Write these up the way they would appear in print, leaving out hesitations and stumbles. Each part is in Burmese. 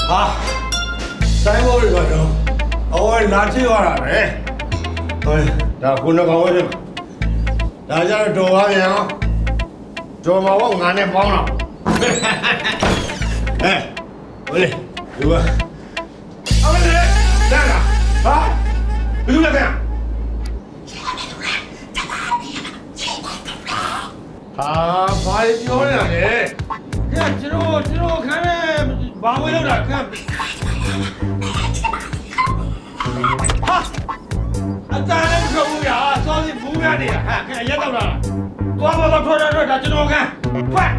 아, 사이버를 가죠. 나치 와라네. 나 군대 가고 나자를 좋아하냐? 좋아하고 나네帮了. 우리 누가? 내가. 아? 누가 그냥? 아, 빨리 뛰어오네. 그냥 지로 가네. 마무리라 그냥. 아따는 그거야. 소리 무면이야. 그냥 얘들아. 또拖다 지로 가.快.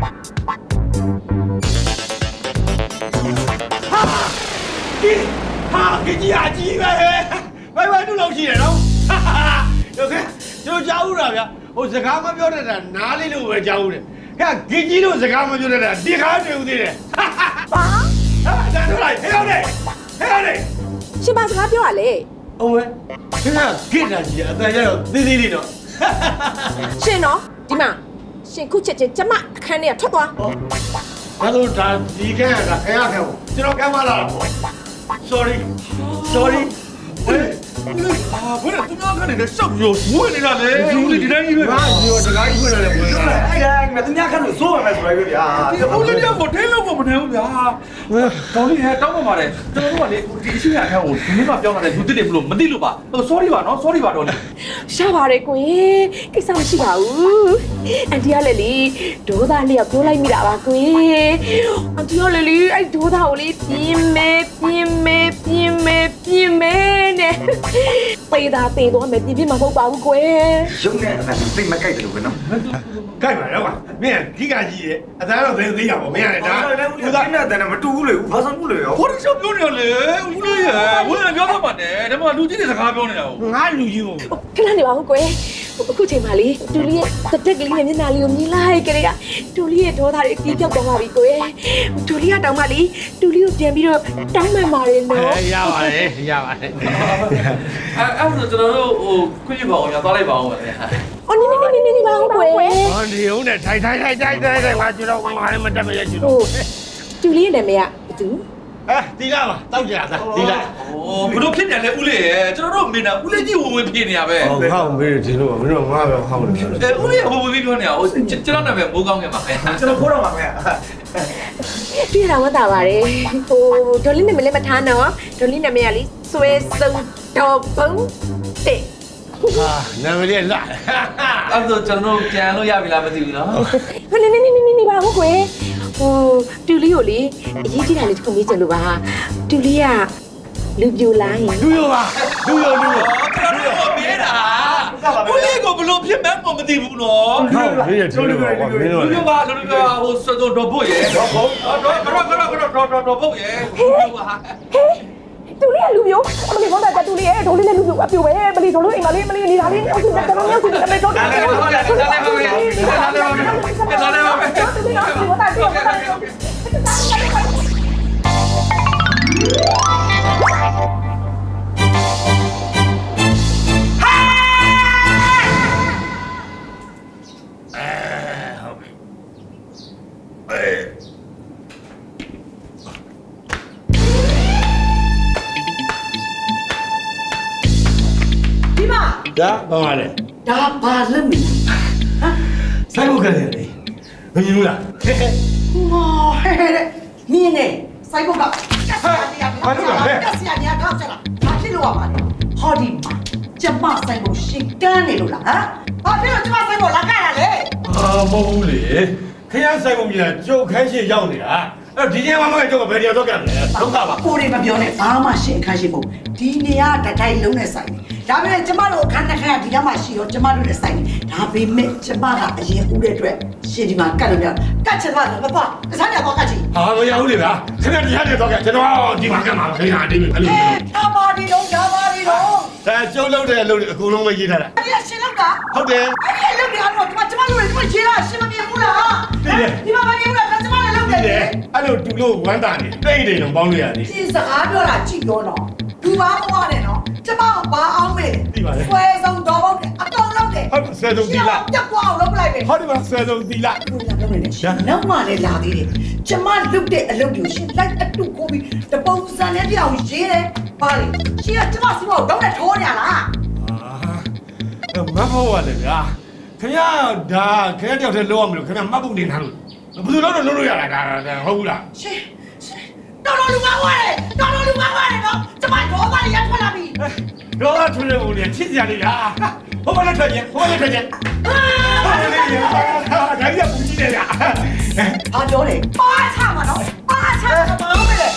cái gì à chi vậy vậy nó lâu gì rồi đâu được cái cháu rồi kìa ôi giờ khám mới biết là ná lấy luôn về cháu này cái gì đâu giờ khám mới biết là đi khám đều đi này ra nó lại theo đây xin ba khámပြောà lệ ông ấy cái là gì à tại sao đi nó xin nó đi mà xin cứ chết chấm ạ khai này thoát qua nó tôi trả gì cái là cái nào chứ nó cái mà là sorry 아, 그래, 뚱약하네. 내 썩, 요, 뭐야, 내가네. 우리 니랑이면. 아, 이거, 내가 이거는 뭐야. 아이가, 뚱약하는 소원만 해서 이거야. 오늘 그냥 뭐, 대놓고 뭐, 해보자. 왜? 저기 해, 떠고 말해. 저거 말해. 우리 이승이 안 하고, 누가 병원에 누들이 물론, 못 들로 봐. 소리 봐, 너? 소리 봐, 너네. 샤바래, 꼬예. cái sao chị bảo anh đi lại đi đổ ra liệp đổ lại mi đã bà 꼬예 anh đi lại đi anh đổ ra đi phim mê nè tì ta tì tụi mẹ phim mà không bảo 꼬예 giống nè là tin mà cay được với nó cay mà đâu mà mẹ cái gì vậy anh thấy nó thấy gì mẹ này đó cái này tại mà tu lười phát sinh lười 어디 좀 변해래 우리야 원래 변하면 돼 내가 루지에서 가 변해요 아 루지요 cái này bảo 꼬예 cô chị mà lý tôi lý thật chất lý như nào liều như lai cái đấy ạ tôi lý thôi thà đi theo đồng mà bị 꼬예 tôi lý đồng mà lý tôi lý tiền bị được trắng mà đến nó ya vậy anh rồi cho nó quy bảo nhà tao lại bảo vậy đi bảo 꼬예 hiểu này thay qua chưa đâu ngoài mình đâm về chưa tôi lý này mẹ ạ chứ đi ra mà tao trả ra đi lại 그럼 핀냐래 울레 저러로 미나 울레지 오면 핀이야 왜 không biết gì đâu biết đâu mà không được 울레 오면 핀이야 저러나 왜뭐 가게 막 저러 보러 막 đi đâu mà tao bảo đi đồ lý này mình lên mặt than nó đồ lý này mẹ lý xuê sưng đồ phấn tệ nằm đi lại anh rồi cho nó cha nó ra vì làm cái gì đó đi bảo không quê tiêu lý lý ý chỉ là không biết chẳng được bà tiêu lý à lưu du lại lưu à lưu biết à 울레 거 별로 피면 뭐 못이 부노 lưu ba hồ sơ đồ bộ vậy đồ bộ vậy tiêu lý à lưu du mà đi con đại tiêu lý ấy đồ lý này lưu du à tiêu bé mà đi đồ lý mà đi đi thằng đi nhau xin đặt cho nó nhau xin đặt đây cho Dạ, bao ngày này? Đã 3 lần mình. Sao không cần này? Bao nhiêu là? Ngò he đấy. Nhìn này, sai không gặp. Cái gì à, nhà cao chắc là. Mà khi lo mà. Họ đi mà. Chấm mà sai không shit can này luôn là hả? Họ biết là chấm mà sai không là cái là đấy. Vô lý. Cái anh sai không gì là cho khai sĩ giao này à? đi nhà mà cái chỗ cái gì đó cái này, đúng không ạ? Cô đi mà biểu này, mà shit khai sĩ không. Đi nhà đã thay luôn này sai.ဒါပေမဲ့ကျမတို့အခန်းတစ်ခန်းဒီကမှရှိရောကျမတို့လည်းဆိုင်တယ်ဒါပေမဲ့ကျမကအရင်ဦးတဲ့အတွက်ရှင်ဒီမှာကတ်လို့ရတယ်ကတ်ချင်ပါလားမပါကစားရတော့ကတ်ချင်ဟာမရဘူးလေဗျာခင်ဗျာတရားတွေတော့ကကျွန်တော်ဒီမှာကမှာခင်ဗျာဒီလိုအဲ့လိုဒါပါဒီတော့ဒါကျုံလောက်တဲ့အလုပ်တွေအကုန်လုံးပဲရေးထားတာအဲ့ဒီရှင်လောက်တာဟုတ်တယ်အဲ့ဒီအလုပ်တွေကတော့ကျမတို့လည်းရေးတာရှင်မမြင်ဘူးလားဒီမှာမမြင်ဘူးလားကျမလည်းလုပ်တယ်အဲ့လိုတူလို့ဝမ်းတာနေတိတ်တိတ်တော့ပေါင်းလို့ရတယ်ဒီစကားပြောတာကြည့်ရောတော့သူပါသွားတယ်နော်ကျမကဘာအောင်မေးဆွဲဆုံးတော့ပေါ့အကောင်လောက်ဆယ်ဆုံးတီလာပြတ်သွားအောင်လုပ်လိုက်ပဲဟောဒီမှာဆယ်ဆုံးတီလာဘုရားပြောနေတယ်ရှင်နောက်မှလည်းလာသေးတယ်ကျမလုတ်တဲ့အလုပ်ကိုရှင်လိုက်အတူကိုပြီးတပုံစံနဲ့ပြောင်းရေးတယ်ပါလေရှင်ကကျမစီမောတော့နဲ့ထိုးနေရလားမဟုတ်ပါနဲ့ဗျာခင်ဗျာဒါခင်ဗျာတယောက်တည်းလုံးအောင်မလို့ခင်ဗျာမှတ်ဖို့နေထားလို့ဘယ်သူတော့လုံးလို့ရတာဒါဟုတ်ဘူးလားရှင်တော်တော်လူမဝါတယ်တော်တော်လူမဝါတယ်နော်ကျမတော့ပါလေရထွက်လာပြီတော့ထွေးနေဘူးလေချစ်စရာလေးလားဟိုမလည်းထွက်ကြဟိုမလည်းထွက်ကြဟာလေဒါကြီးကပူကြီးနေလားဘာပြောလဲပါချမှာနော်ပါချမှာမဟုတ်ပဲလေ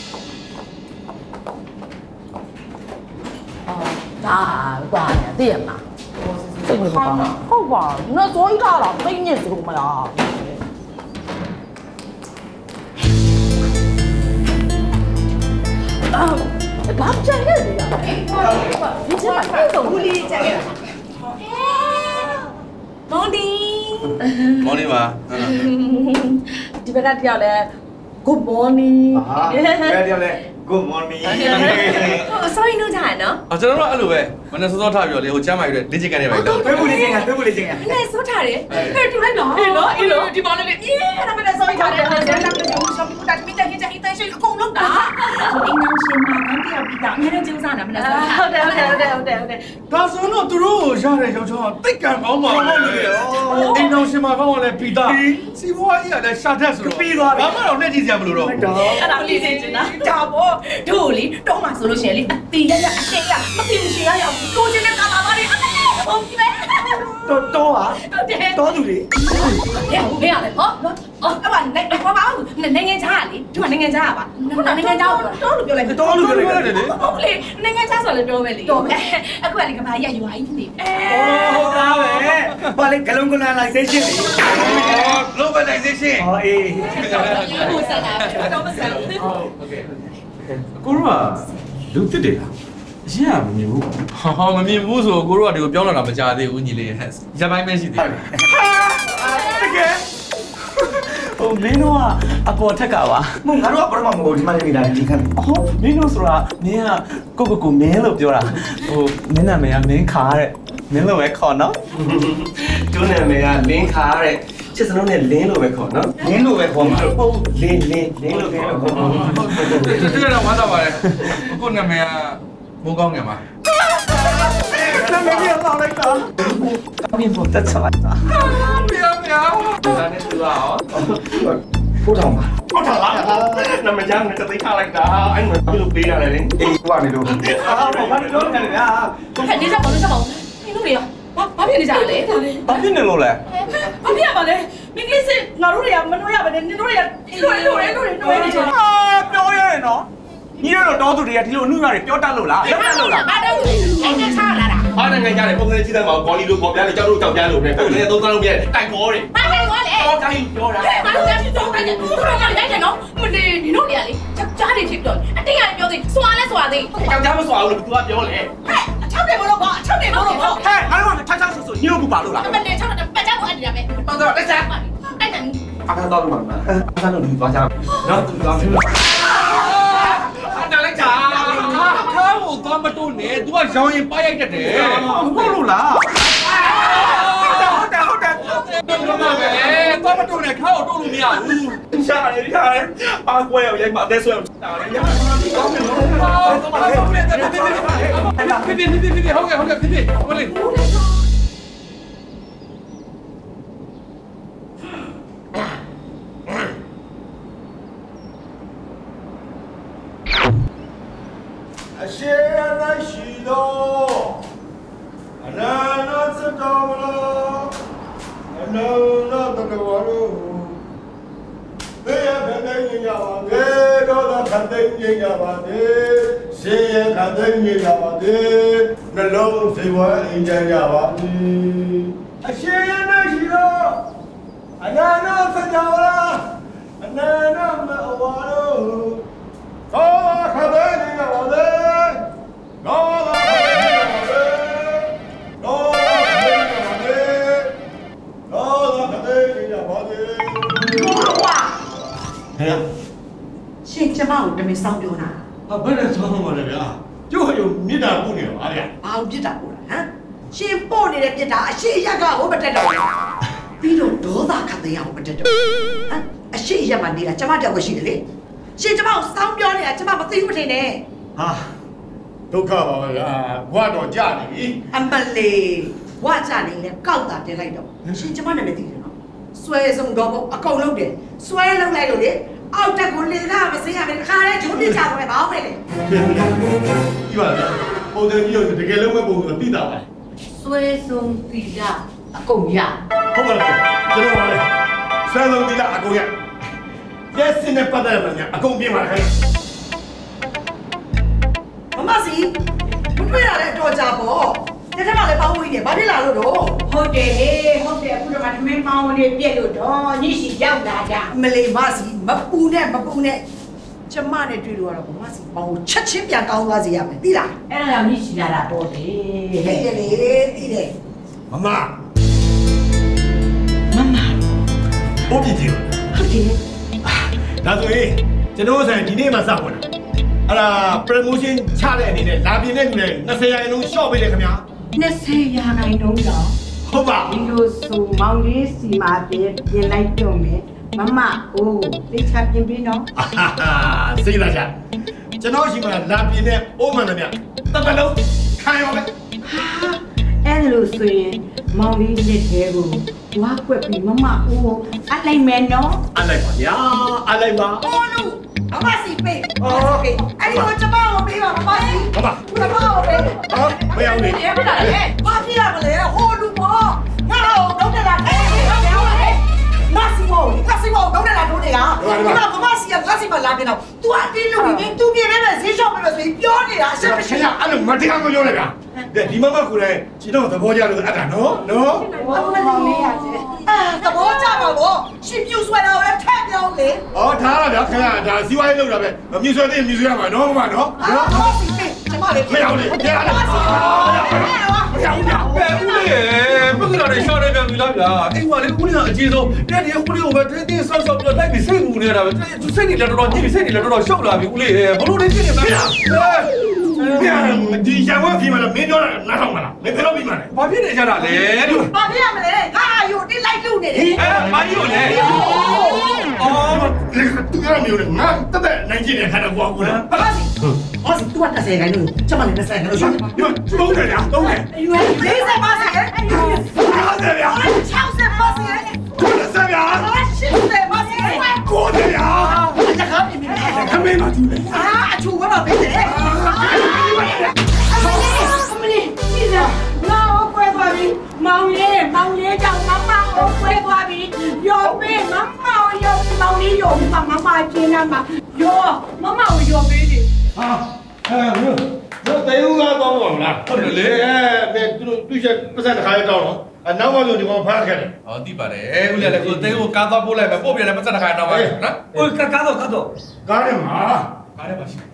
ဒါပါနေသိရမလားစိတ်မကောင်းဟုတ်ပါနော်စိုးရိမ်တာလားသိညစ်စလို့မလားဘာကြံနေလဲဒီချက်မှာပြေဆုံးဘူးလီကြက်ရမောင်ဒီမောင်လေးပါဒီဘက်ကတယောက်လဲ good morning ဘယ်တယောက်လဲ good morning အစိုးရနှုတ်ကြရနော်ကျွန်တော်တို့အဲ့လိုပဲမနေ့စောစောထားပြီးတော့လေဟိုကျမ်းမာရွက်လေ့ကျင့်ကနေပါလေဘယ်ဘူးလေးချင်းကဘယ်ဘူးလေးချင်းကနည်းစိုးထားတယ်ဟဲ့တူလိုက်နော်အေးနော်အေးနော်ဒီမောင်လေးအေးဒါမှလည်းစိုးရထားတယ်ဆက်လာပြီးတော့ရှောင်းပြီးတာမိတဲ့ကြီးတဲ့ရှိအကုန်လုံးတာအင်းအောင်ရှင်မှာကန်တရားပြီးတာအများနဲ့ကျူးစားတာမလားဟုတ်တယ်ဒါဆိုတော့သူတို့ရတဲ့ရောက်ချောတိတ်ကံကောင်းပါဘူးလေအိမ်တော်ရှင်မကောင်းကလည်းပြီးသားစီဘွားကြီးကလည်းရှာတတ်ဆိုတော့ပြီးသွားပြီဘာမှတော့နဲ့ကြည့်စရာမလိုတော့ဘူးအဲ့ဒါလေးစင်ချင်တာဒါပေါ့တို့လေတော့မှဆိုလို့ရှိရင်လေအတီးရရအရှင်းရမသိဘူးရှင်ရရကိုချင်းနဲ့ကာလာပါလေအမေဟုတ်ပြီပဲတော့ဟာဟုတ်တယ်တော့သူလေဟဲ့ဟိုမရလေဟောအဲ့ပါနိုင်ငံခြားလေသူကနိုင်ငံခြားပါခုနနိုင်ငံခြားတော့လို့ပြောလိုက်တော့လူပြောလိုက်တယ်လေဟုတ်လေနိုင်ငံခြားဆိုလည်းပြောပဲလေတော်ပဲအခုကလေကဘာရယူဟိုင်းနေဟုတ်သားပဲဘာလဲဂလုံးကလာလိုက်စေရှင်းလေ globalization ဟောအေးဟိုဆက်တာတော့မဆက်ဘူးဟုတ်ကဲ့ကိုတို့ကလူတစ်တယ်လားအရင်ကမမြင်ဘူးဟောမမြင်ဘူးဆိုကိုတို့ကဒီကိုပြောင်းလာတာမကြသေးဘူးညီလေးရပိုင်းပဲရှိသေးတယ်တကယ်ဟိုမင်းတို့ကအပေါ်ထက်ကပါမဟုတ်ငါတို့ကဘာမှမဟုတ်ဒီမှာနေတာဒီခန်းဟောမင်းတို့ဆိုတာမင်းကကိုမင်းလို့ပြောတာဟိုမင်းနာမည်ကမင်းခါတဲ့မင်းလို့ပဲခေါ်နော်ကျိုးနာမည်ကလင်းခါတဲ့ချစ်စလုံးနဲ့လင်းလို့ပဲခေါ်နော်လင်းလို့ပဲခေါ်မှာဟုတ်လင်းလို့ခေါ်မှာတွေ့တော့ဝမ်းသာပါတယ်အခုနာမည်ကမိုးကောင်းငယ်ပါနာမည်ကလောက်လိုက်တာမင်းဖို့တက်ချလိုက်တာမြောင်မြောင်ဒါနဲ့သူရောဖို့ထောင်ပါဖို့ထောင်လားနာမည်ကြောင့်နဲ့တိတ်ထားလိုက်တာအဲ့မှာဘယ်လိုပေးရလဲလေအေးဟိုကနေလို့ဘာလို့လဲဗျာဟဲ့နေကြပါလို့ဆက်ပါဦးနင်တို့တွေကဘာဖြစ်နေကြလဲဘာဖြစ်နေလို့လဲဘာဖြစ်ရပါလဲမင်းကြီးစစ်ငါတို့တွေကမနှွေးရပါနဲ့နင်တို့တွေကလွယ်နေကြပြောရရင်နော်ညီတို့တော့သူတွေကဒီလိုအနှုတ်ရတယ်ပြောတတ်လို့လားလက်တတ်လို့လားဘာတော့နိုင်ငံခြားလာတာအားနိုင်ငံကြတယ်ပုံစံကြီးတဲ့မှာဘောလီလိုပေါ်ပြားလေကြောက်လို့ကြောက်ပြားလို့ပဲပုံစံသုံးသုံးလုံးပြဲတိုက်ခေါ်တယ်ဘာလဲကွာလေတော့တိုင်းပြောတာဟဲ့ဘာလို့လဲတော့တိုင်းဘူးခါကလည်းတိုင်းနော်မနေနင်တို့တွေကလေကြားနေဖြစ်တော့အတင်းရပြောသေးစွာလဲစွာသေးကြောက်ကြမစွာဘူးလို့ तू ကပြောလေဟဲ့အချောက်တယ်ဘလို့ပေါ့အချောက်တယ်ဘလို့ပေါ့ဟဲ့အားလုံးကချာချာဆိုညီတို့ကပါလို့လားမနေချောက်တယ်ပတ်ကြဖို့အတ္တရပဲတော်တော်လက်စားအဲ့ဒါအားတော့လို့မှာအားတော့လို့သွားကြနော် तू သွားမယ်နားလိုက်တာခါကိုသွားမတွနဲ့ तू ကရောင်းရင်ပါရိုက်တတ်တယ်ဟုတ်လို့လားဟုတ်တယ်တော့မှာပဲသွားမတွနဲ့ခါကိုတွလို့မရဘူးရှာရတယ်အာကွဲရောက်ရိုက်မှာအသက်ဆွဲအောင်တာလေကောင်းတယ်နော်ဖြစ်ဟုတ်ကဲ့ဟိုလေအရှိရရှိသောအနန္တစတောမလောအနန္တတဝရဘေယခန္ဓာညင်ကြပါစေဒေါသခန္ဓာညင်ကြပါစေစေယခန္ဓာညင်ကြပါစေနှလုံးစေဝအင်ကြကြပါစေအရှိရရှိသောအနန္တစတောမလောအနန္တမအဝါရောသောခန္ဓာညင်ကြပါစေရှင်ကျမကိုတမင်ဆောင်ပြောတာဘယ်နဲ့ဆောင်းပါလဲဗျာကျိုးရုံမြစ်တာပို့နေပါဗျာဘာလို့ပြစ်တာပို့လားဟမ်ရှင်ပို့နေတဲ့ပြစ်တာအရှိရက်ကဟိုမတက်တော့ပြီးတော့ဒေါသခတ်တဲ့ဟိုမတက်တော့ဟမ်အရှိရက်မှနေတာကျမတယောက်ပဲရှိတယ်လေရှင်ကျမကိုစောင်းပြောနေတာကျမမသိဘူးမထင်နဲ့ဟာဒုက္ခပါဗျာဘွားတော်ကြာနေပြီအမလေးဘွားကြာနေလဲကောက်တာတင်လိုက်တော့ရှင်ကျမနာမည်သိတယ်နော်ဆွဲဆုံးတော့အကုန်လုံးတယ်ဆွဲလုံးလိုက်လို့လေအောက်တက်ကိုလေကားမစင်းရမယ်ခါရဲဂျုံးပြချတော့ဘာအောင်လဲဒီပါဗျာပုံစံကြီးကိုတကယ်လုံးမဲ့ပုံစံသိတာပါဆွဲဆုံးတီလာအကုန်ရဟုတ်ပါလားကျွန်တော်ပါလေဆွဲဆုံးသိတာအကုန်ရရက်စင်းနဲ့ပတ်သက်တယ်ဗျာအကုန်ပြင်ပါခိုင်းမမစီမတွေ့ရတဲ့အတော်ကြာပေါ့တက်ထက်မှလည်းပေါင်းဝင်နေဘာဖြစ်လာလို့တော့ဟုတ်တယ်ဟေးဟုတ်တယ်အခုတော့သမင်းပေါင်းဝင်နေပြက်လို့တော့ညရှိရောက်လာကြမလေးမစီမပူနဲ့ကျမနဲ့တွေ့လို့ကတော့မစီပေါင်းချက်ချင်းပြန်ကောင်းသွားစေရမယ်သိလားအဲ့ဒါညရှိလာတာတော့တယ်ဟဲ့လေသိတယ်မမဟုတ်ပြီဒီဟုတ်တယ်ဒါဆိုရင်ကျွန်တော်ဆိုင်ဒီနေ့မှစပွင့်တာအဲ့ဒါ promotion ချတဲ့အနေနဲ့လာပြင်းတဲ့လူတွေ20ရာခိုင်နှုန်း short ပေးတယ်ခင်ဗျာ 20ရာခိုင်နှုန်းတော့ဟုတ်ပါဒီလိုဆိုမောင်လေးစီမာပြင်လိုက်တော့မယ်မမအိုးသိချပြင်ပြီးနော်စိတ်လာချကျွန်တော်ရှိမှလာပြင်းတဲ့အိုးမှန်တယ်ဗျတပတ်လုံးခံရမယ်အဲ့လိုဆိုရင်မောင်လေးလက်သေးကိုဝါကွက်ပြီးမမအိုးအလိုက်မယ်နော်အလိုက်ပါဗျာအလိုက်ပါအိုးလူမမစီပေးအဲ့ဒီကိုကျမကိုပေးပါမမစီကျမကိုပေးမရဘူးလေဘာဖြစ်ရမလဲဟိုလူပေါ့ငါ့ကိုတော့တက်လာတယ်မစီမို့တော့တက်လာတော့နေတာဒီမှာမမစီကငါစီမလာပြန်တော့ तू အတင်းလို့ပြီး तू ပြင်းနေမယ်ဈေးရှော့ပေးမယ်ဆိုပြီးပြောနေတာအရှက်မရှိအဲ့လိုမတရားမပြောနဲ့ဗျာဒီမမကိုလည်းကျွန်တော်သဘောကျလို့အပ်တာနော်မောင်လေးရစေသဘောကျပါဘောရှင်ပြူဆွဲတာကိုလည်းထက်ပြောင်းလေထားရဗျာခင်ဗျာဒါစီဝိုင်းလောက်တာပဲမြူဆွဲသေးမြူဆွဲရမှာနော်မမနော်မစီပေးကျမလေးမရဘူးလေကြားရတယ်မရဘူးဗျာပဲဦးလေးဘယ်ကတော့ရှော့နေပြန်ပြီလားဗျာအိမ်မှာလေဦးလေးကအကြီးဆုံးတဲ့ဒီဦးလေးကိုပဲတင်းဆော့ဆော့ပြီးလိုက်ပြီးစိတ်ငူနေတာပဲသူစိတ်နေလည်းတော်တော်ညစ်စိတ်နေလည်းတော်တော်ရှော့လာပြီဦးလေးဘလို့နေဖြစ်နေမှာဒီရဝဲဖြစ်မှာမင်းပြောတာနားထောင်မလားမင်းဘယ်တော့ပြီးမှာလဲဘာဖြစ်နေကြတာလဲလို့ဘာဖြစ်ရမလဲငါအယူတိလိုက်လို့နေတယ်ဘာယူလဲသူရမျိုးနဲ့ငါတက်နိုင်ကျင်တဲ့ခါတော့ကွာကူလားဘာစီသူက30ခိုင်လို့ကျမလည်း20ခိုင်လို့ရှော့တုံးတယ်ဗျာတုံးတယ် 40ပါစေ 50ဗျာ 60ပါစေ 90ဗျာ 80ပါစေ 90ဗျာအကြကားပြင်ခမင်းမတူလေအချူကမပေးတယ်အမလေးဒီစားငါ့ကိုပွဲသွားပြီမောင်လေးကြောင့်မမကိုပွဲသွားပြီရောပေးမမကိုရောမောင်လေးရောမမကျင်းလာမှာရောမမကိုရောပေးတယ်တို့တေဦးကတော့မလားဟုတ်တယ်လေသူချက်ပတ်စံတစ်ခါရတောင်းတော့နောက်မှဆိုဒီကောင်ဖားခဲ့တယ်ဟောသိပါတယ်ဦးလေးလည်းကိုတေဦးကားသွားပို့လိုက်မယ်ပို့ပြန်လည်းပတ်စံတစ်ခါရတောင်းပါနော်ဟိုကားတော့ကားတယ်မှာကားတယ်ပါရှိ